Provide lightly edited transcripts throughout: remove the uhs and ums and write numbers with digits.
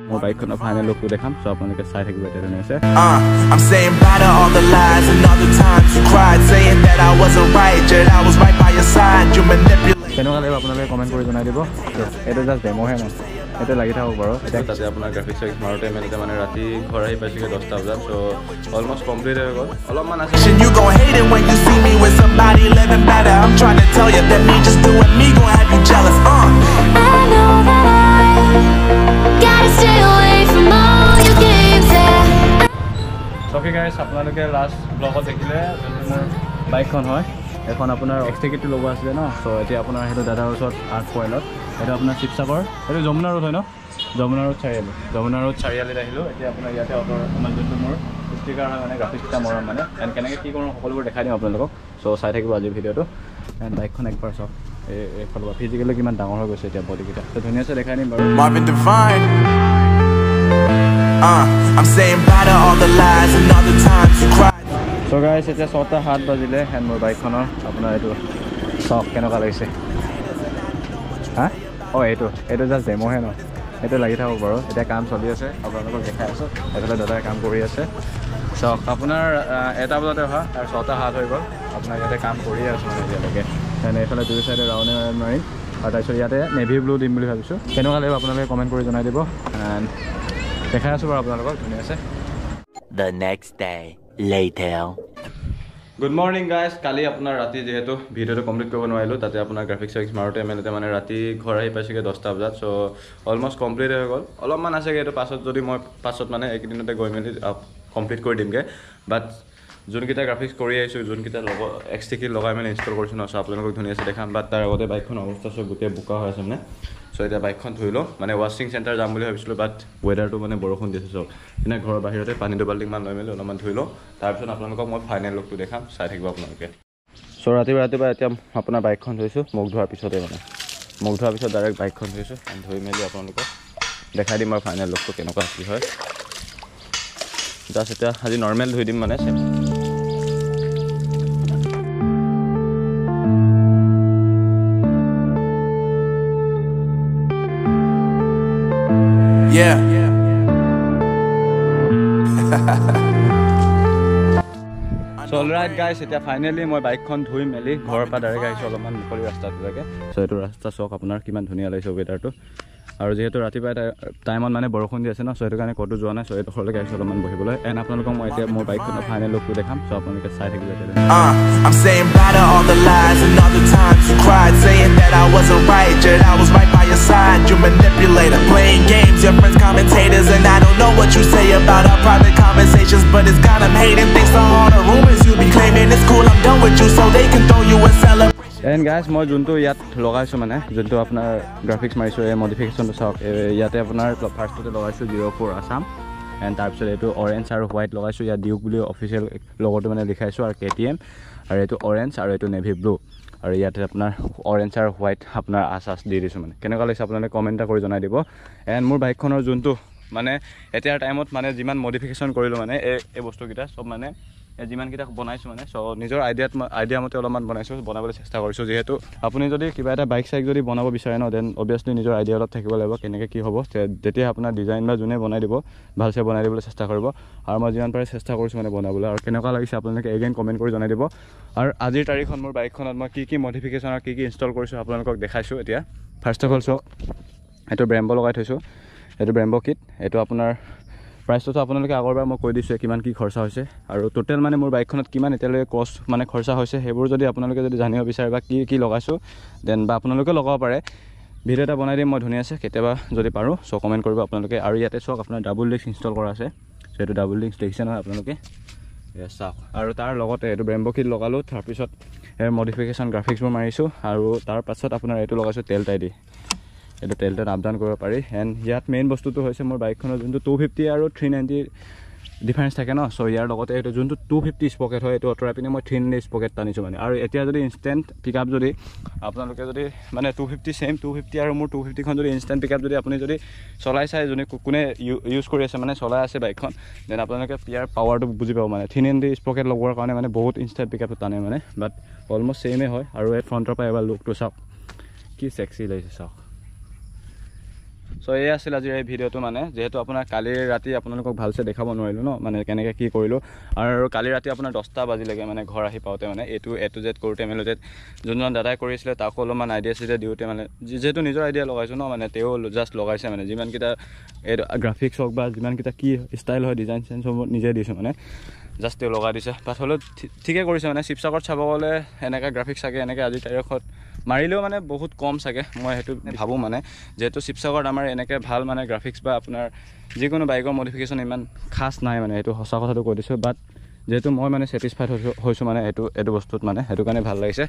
মোৰ বাইকখনৰ ফাইনেল লুকটো দেখাম সো আপোনালোকে চাই থাকিব এটা ধুনীয়াছে I'm saying bye to all the lies and all the times you cried saying that I wasn't right yet I was right by your side you manipulate কেনেকুৱা লাগিব আপোনালোকে কমেন্ট কৰি জনাই দিব এটা জাস্ট ডেমো হে মানে এটা লাগি থাকক বাৰু এটা তাতে আপোনাৰ গ্ৰাফিক্স মাৰোতে মেলতে মানে ৰাতি ঘৰ আহি পাইছিগে 10টা বজাত সো অলমোস্ট কমপ্লিট হৈ গ'ল অলপমান আছে you gon' hate it when you see me with somebody living better I'm trying to tell you that me just doing me gon' have you jealous I know that I gotta stay away from all your games Okay guys আপোনালোকে last ব্লগত দেখিলে মোৰ বাইকখন হয় এখন আপোনাৰ এক্সটিকেটটো লগোৱা আছিল ন সো এতিয়া আপোনাৰ হেতু দাদাৰ ওচৰত 8 পইণ্টত এটা আপোনাৰ শিৱসাগৰ এটা যমুনা ৰোড হয় ন যমুনা ৰোড চাৰিআলি আহিলো এতিয়া আপোনাৰ ইয়াতে অটৰ আমাৰ যোনটো মোৰ ষ্টিকাৰ হয় মানে গ্ৰাফিক্সটা মৰম মানে এণ্ড কেনেকৈ কি কৰোঁ সকলোবোৰ দেখাই দিম আপোনালোকক সো চাই থাকিব আজিৰ ভিডিঅ'টো এণ্ড বাইকখন একবাৰ চাওক এই ফলবা ফিজিকেলি কিমান ডাঙৰ হৈ গৈছে এতিয়া বডিকেইটা তো ধুনীয়াছে দেখাই দিম বাৰু I'm saying bye to all the lies and all the times you cried So guys এতিয়া 7:07 বাজিলে এণ্ড মোৰ বাইকখনৰ আপোনাৰ এইটো চক কেনেকুৱা লাগিছে হা এইটো জাস্ট ডেমো হে ন এইটো লাগি থাকক বাৰু এতিয়া কাম চলি আছে আপোনালোকক দেখাই আছোঁ এফালে দাদাই কাম কৰি আছে চক আপোনাৰ 1টা বজাতে অহা আৰু 7:07 হৈ গ'ল আপোনাৰ ইয়াতে কাম কৰি আছোঁ মানে এতিয়ালৈকে এণ্ড এইফালে দুই চাইডে ৰাউণ্ড মাৰিম আৰু তাৰপিছত ইয়াতে নেভি ব্লু দিম বুলি ভাবিছোঁ কেনেকুৱা লাগিব আপোনালোকে কমেণ্ট কৰি জনাই দিব এণ্ড দেখাই আছোঁ বাৰু আপোনালোকক ধুনীয়া আছে The next day later Good morning guys কালি আপোনাৰ ৰাতি যেহেতু ভিডিঅ'টো কমপ্লিট কৰিব নোৱাৰিলোঁ তাতে আপোনাৰ গ্ৰাফিক্স মাৰোতে মেলতে মানে ৰাতি ঘৰ আহি পাইছিগে 10টা বজাত সো অলমোস্ট কমপ্লিট হৈ গ'ল অলপমান আছেগে এইটো পাছত যদি মই পাছত মানে এইকেইদিনতে গৈ মেলি কমপ্লিট কৰি দিমগে বাট যোনকেইটা গ্ৰাফিক্স কৰি আহিছোঁ যোনকেইটা এক্সটিকেট লগাই মেলি ইনষ্টল কৰিছোঁ ন সো আপোনালোকক ধুনীয়াছে দেখাম বাট তাৰ আগতে বাইকখন অৱস্থা সব গোটেই বোকা হৈ আছে মানে সো এতিয়া বাইকখন ধুই লওঁ মানে ৱাশ্বিং চেণ্টাৰ যাম বুলি ভাবিছিলোঁ বাট ৱেডাৰটো মানে বৰষুণ দিছে সব এনে ঘৰৰ বাহিৰতে পানীটো বাল্টিংমান লৈ মেলি অলপমান ধুই লওঁ তাৰপিছত আপোনালোকক মই ফাইনেল লুকটো দেখাম চাই থাকিব আপোনালোকে সো ৰাতিপুৱা এতিয়া আপোনাৰ বাইকখন ধুইছোঁ মুখ ধোৱাৰ পিছতে মানে মুখ ধোৱাৰ পিছত ডাইৰেক্ট বাইকখন ধুইছোঁ ধুই মেলি আপোনালোকক দেখাই দিম আৰু ফাইনেল লুকটো কেনেকুৱা কি হয় জাষ্ট এতিয়া আজি নৰ্মেল ধুই দিম মানে Yeah. So alright guys এতিয়া ফাইনালি মই বাইকখন ধুই মেলি ঘৰৰ পৰা ডাইৰেক্ট আহিছোঁ অলপমান মুকলি ৰাস্তাটোলৈকে সো এইটো ৰাস্তা চাওক আপোনাৰ কিমান ধুনীয়া লাগিছে ৱেডাৰটো আৰু যেহেতু ৰাতিপুৱা টাইমত মানে বৰষুণ দি আছে ন সো সেইটো কাৰণে ক'তো যোৱা নাই সো এইটো ঘৰলৈকে আহিছোঁ অলপমান বহিবলৈ এণ্ড আপোনালোকক মই এতিয়া মোৰ বাইকখনৰ ফাইনেল লুকটো দেখাম সো আপোনালোকে চাই থাকিব I'm saying bye to all the lies and all the times you cried saying that I wasn't right yet I was right by your side you manipulator playing games your friends commentators and I don't know what you say about our private conversations but it's got them hating thanks to all the rumors you be claiming it's cool I'm done with you so they can throw you a celebration and guys মই যোনটো ইয়াত লগাইছোঁ মানে যোনটো আপোনাৰ graphics মাৰিছোঁ এই মডিফিকেশ্যনটো চাওক ইয়াতে আপোনাৰ ফাৰ্ষ্টতে লগাইছোঁ 04 আছাম এণ্ড তাৰপিছত এইটো অৰেঞ্জ আৰু হোৱাইট লগাইছোঁ ইয়াত ডিউক বুলি অফিচিয়েল লগতো মানে লিখাইছোঁ আৰু KTM আৰু এইটো অৰেঞ্জ আৰু এইটো নেভি ব্লু আৰু ইয়াতে আপোনাৰ অৰেঞ্জ আৰু হোৱাইট আপোনাৰ আছ দি দিছোঁ মানে কেনেকুৱা লাগিছে আপোনালোকে কমেণ্ট এটা কৰি জনাই দিব এণ্ড মোৰ বাইকখনৰ যোনটো মানে এতিয়াৰ টাইমত মানে যিমান মডিফিকেশ্যন কৰিলোঁ মানে এই বস্তুকেইটা চব মানে যিমানকেইটা বনাইছোঁ মানে চ' নিজৰ আইডিয়া মতে অলপমান বনাইছোঁ বনাবলৈ চেষ্টা কৰিছোঁ যিহেতু আপুনি যদি কিবা এটা বাইক চাইক যদি বনাব বিচাৰে ন দেন অভিয়াছলি নিজৰ আইডিয়া অলপ থাকিব লাগিব কেনেকৈ কি হ'ব তেতিয়া আপোনাৰ ডিজাইন বা যোনে বনাই দিব ভালছে বনাই দিবলৈ চেষ্টা কৰিব আৰু মই যিমান পাৰে চেষ্টা কৰিছোঁ মানে বনাবলৈ আৰু কেনেকুৱা লাগিছে আপোনালোকে এগেইন কমেণ্ট কৰি জনাই দিব আৰু আজিৰ তাৰিখত মোৰ বাইকখনত মই কি মডিফিকেশ্যন আৰু কি ইনষ্টল কৰিছোঁ আপোনালোকক দেখাইছোঁ এতিয়া ফাৰ্ষ্ট অফ অল চ' এইটো ব্ৰেম্ব লগাই থৈছোঁ এইটো ব্ৰেম্ব কিট এইটো আপোনাৰ প্ৰাইচটো আপোনালোকে আগৰবাৰ মই কৈ দিছোঁ কিমান কি খৰচা হৈছে আৰু টোটেল মানে মোৰ বাইকখনত কিমান এতিয়ালৈকে কষ্ট মানে খৰচা হৈছে সেইবোৰ যদি আপোনালোকে যদি জানিব বিচাৰে বা কি লগাইছোঁ দেন বা আপোনালোকে লগাব পাৰে ভিডিঅ' এটা বনাই দিম মই ধুনীয়াছে কেতিয়াবা যদি পাৰোঁ চ' কমেণ্ট কৰিব আপোনালোকে আৰু ইয়াতে চাওক আপোনাৰ ডাবল ডিস্ক ইনষ্টল কৰা আছে চ' এইটো ডাবল ডিস্ক দেখিছে নহয় আপোনালোকে চাওক আৰু তাৰ লগতে এইটো ব্ৰেম্ব কিট লগালোঁ তাৰপিছত মডিফিকেশ্যন গ্ৰাফিক্সবোৰ মাৰিছোঁ আৰু তাৰ পাছত আপোনাৰ এইটো লগাইছোঁ তেল টাই দি এইটো তেলটো আপ ডাউন কৰিব পাৰি এণ্ড ইয়াত মেইন বস্তুটো হৈছে মোৰ বাইকখনৰ যোনটো 250 আৰু 390 ডিফাৰেঞ্চ থাকে ন চ' ইয়াৰ লগতে এইটো যোনটো 250 স্পকেট হয় এইটো অঁতৰাই পিনে মই 390 স্পকেট টানিছোঁ মানে আৰু এতিয়া যদি ইনষ্টেণ্ট পিক আপ যদি আপোনালোকে যদি মানে 250 ছেইম 250 আৰু মোৰ 250খন যদি ইনষ্টেণ্ট পিক আপ যদি আপুনি যদি চলাই চাই যোনে কোনে ইউজ কৰি আছে মানে চলাই আছে বাইকখন দেন আপোনালোকে ইয়াৰ পাৱাৰটো বুজি পাব মানে 390 স্পকেট লগোৱাৰ কাৰণে মানে বহুত ইনষ্টেণ্ট পিক আপটো টানে মানে বাট অলমষ্ট ছেইমেই হয় আৰু এই ফ্ৰণ্টৰ পৰা এবাৰ লুকটো চাওক কি ছেক্সি লাগিছে চাওক সো এই আছিল আজিৰ এই ভিডিঅ'টো মানে যেহেতু আপোনাৰ কালি ৰাতি আপোনালোকক ভালছে দেখাব নোৱাৰিলোঁ ন মানে কেনেকৈ কি কৰিলোঁ আৰু কালি ৰাতি আপোনাৰ 10টা বাজিলৈকে মানে ঘৰ আহি পাওঁতে মানে এইটো A to Z কৰোঁতে মেলোতে যোনজন দাদাই কৰিছিলে তাকো অলপমান আইডিয়া চিডিয়া দিওঁতে মানে যিহেতু নিজৰ আইডিয়া লগাইছোঁ ন মানে তেওঁ জাষ্ট লগাইছে মানে যিমানকেইটা এই গ্ৰাফিক্স হওক বা যিমানকেইটা কি ষ্টাইল হয় ডিজাইন চেঞ্জ হ'ব নিজে দিছোঁ মানে জাষ্ট তেওঁ লগাই দিছে বাট হ'লেও ঠিকে কৰিছে মানে শিৱসাগৰত চাব গ'লে এনেকৈ গ্ৰাফিক্স চাগে এনেকৈ আজিৰ তাৰিখত মাৰিলেও মানে বহুত কম চাগে মই সেইটো ভাবোঁ মানে যেহেতু শিৱসাগৰত আমাৰ এনেকৈ ভাল মানে গ্ৰাফিক্স বা আপোনাৰ যিকোনো বাইকৰ মডিফিকেশ্যন ইমান খাছ নাই মানে এইটো সঁচা কথাটো কৈ দিছোঁ বাট যেহেতু মই মানে ছেটিছফাইড হৈছোঁ মানে এইটো বস্তুত মানে সেইটো কাৰণে ভাল লাগিছে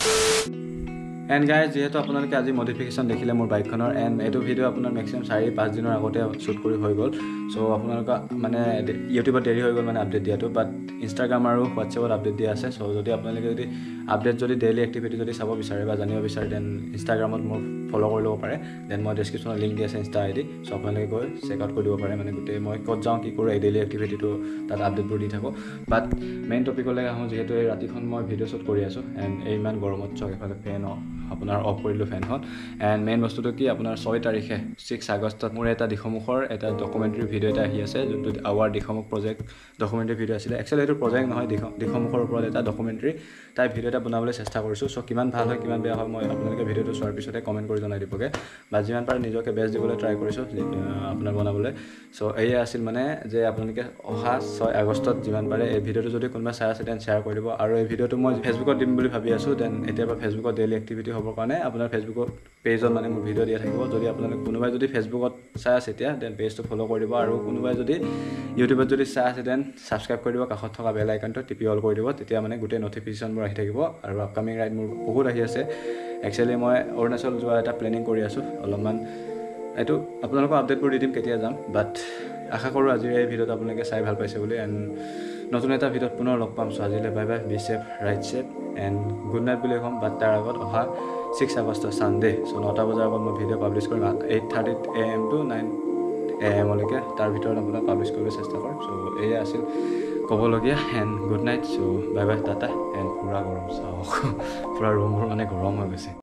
এণ্ড গাইজ যিহেতু আপোনালোকে আজি মডিফিকেশ্যন দেখিলে মোৰ বাইকখনৰ এণ্ড এইটো ভিডিঅ' আপোনাৰ মেক্সিমাম 4-5 দিনৰ আগতে শ্বুট কৰি হৈ গ'ল চ' আপোনালোকৰ মানে ইউটিউবত দেৰি হৈ গ'ল মানে আপডেট দিয়াটো বাট ইনষ্টাগ্ৰাম আৰু হোৱাটছএপত আপডেট দিয়া আছে চ' যদি আপোনালোকে যদি আপডেট যদি ডেইলি এক্টিভিটি যদি চাব বিচাৰে বা জানিব বিচাৰে দেন ইনষ্টাগ্ৰামত মোৰ ফ'ল' কৰি ল'ব পাৰে দেন মই ডেছক্ৰিপশ্যনত লিংক দি আছে ইনষ্টা ID চ' আপোনালোকে গৈ চেক আউট কৰি দিব পাৰে মানে গোটেই মই ক'ত যাওঁ কি কৰোঁ এই ডেইলি এক্টিভিটিটো তাত আপডেটবোৰ দি থাকোঁ বাট মেইন টপিকলৈ আহোঁ যিহেতু এই ৰাতিখন মই ভিডিঅ' শ্বুট কৰি আছোঁ এণ্ড এই ইমান গৰমত চাওক এইফালে ফেন আপোনাৰ অফ কৰিলোঁ ফেনখন এণ্ড মেইন বস্তুটো কি আপোনাৰ 6 তাৰিখে 6 আগষ্টত মোৰ এটা দিশমুখৰ এটা ডকুমেণ্টাৰী ভিডিঅ' এটা আহি আছে যোনটো আৱাৰ দিশমুখ প্ৰজেক্ট ডকুমেণ্টাৰী ভিডিঅ' আছিলে একচুৱেলি এইটো প্ৰজেক্ট নহয় দিশমুখৰ ওপৰত এটা ডকুমেণ্টাৰী তাই ভিডিঅ' এটা বনাবলৈ চেষ্টা কৰিছোঁ চ' কিমান ভাল হয় কিমান বেয়া হয় মই আপোনালোকে ভিডিঅ'টো চোৱাৰ পিছতে কমেণ্ট কৰি জনাই দিবগৈ বা যিমান পাৰে নিজকে বেষ্ট দিবলৈ ট্ৰাই কৰিছোঁ আপোনাৰ বনাবলৈ চ' এয়া আছিল মানে যে আপোনালোকে অহা 6 আগষ্টত যিমান পাৰে এই ভিডিঅ'টো যদি কোনোবা চাই আছে দেন শ্বেয়াৰ কৰি দিব আৰু এই ভিডিঅ'টো মই ফেচবুকত দিম বুলি ভাবি আছোঁ দেন এতিয়াৰ পৰা ফেচবুকত ডেইলি এক্টিভিটি হ'বৰ কাৰণে আপোনাৰ ফেচবুকত পেজত মানে মোৰ ভিডিঅ' দিয়া থাকিব যদি আপোনালোকে কোনোবাই যদি ফেচবুকত চাই আছে এতিয়া দেন পেজটো ফ'ল' কৰি দিব আৰু কোনোবাই যদি ইউটিউবত যদি চাই আছে দেন ছাবস্ক্ৰাইব কৰি দিব কাষত থকা বেল আইকনটো টিপি অল কৰি দিব তেতিয়া মানে গোটেই নটিফিকেশ্যনবোৰ আহি থাকিব আৰু আপকামিং ৰাইড মোৰ বহুত আহি আছে একচুৱেলি মই অৰুণাচল যোৱা এটা প্লেনিং কৰি আছোঁ অলপমান এইটো আপোনালোকৰ আপডেটবোৰ দি দিম কেতিয়া যাম বাট আশা কৰোঁ আজিৰ এই ভিডিঅ'টো আপোনালোকে চাই ভাল পাইছে বুলি এণ্ড নতুন এটা ভিডিঅ'ত পুনৰ লগ পাম চ' আজিলৈ bye bye be safe ride safe and good night বুলি ক'ম বাট তাৰ আগত অহা 6 আগষ্ট ছানডে চ' 9টা বজাৰ আগত মই ভিডিঅ' পাব্লিছ কৰিম 8:30 AM to 9 AM লৈকে তাৰ ভিতৰত আপোনাক পাব্লিছ কৰিবলৈ চেষ্টা কৰিম চ' এয়া আছিল ক'বলগীয়া and good night so' bye bye tata and পূৰা গৰম চাওক পূৰা ৰুমবোৰ মানে গৰম হৈ গৈছে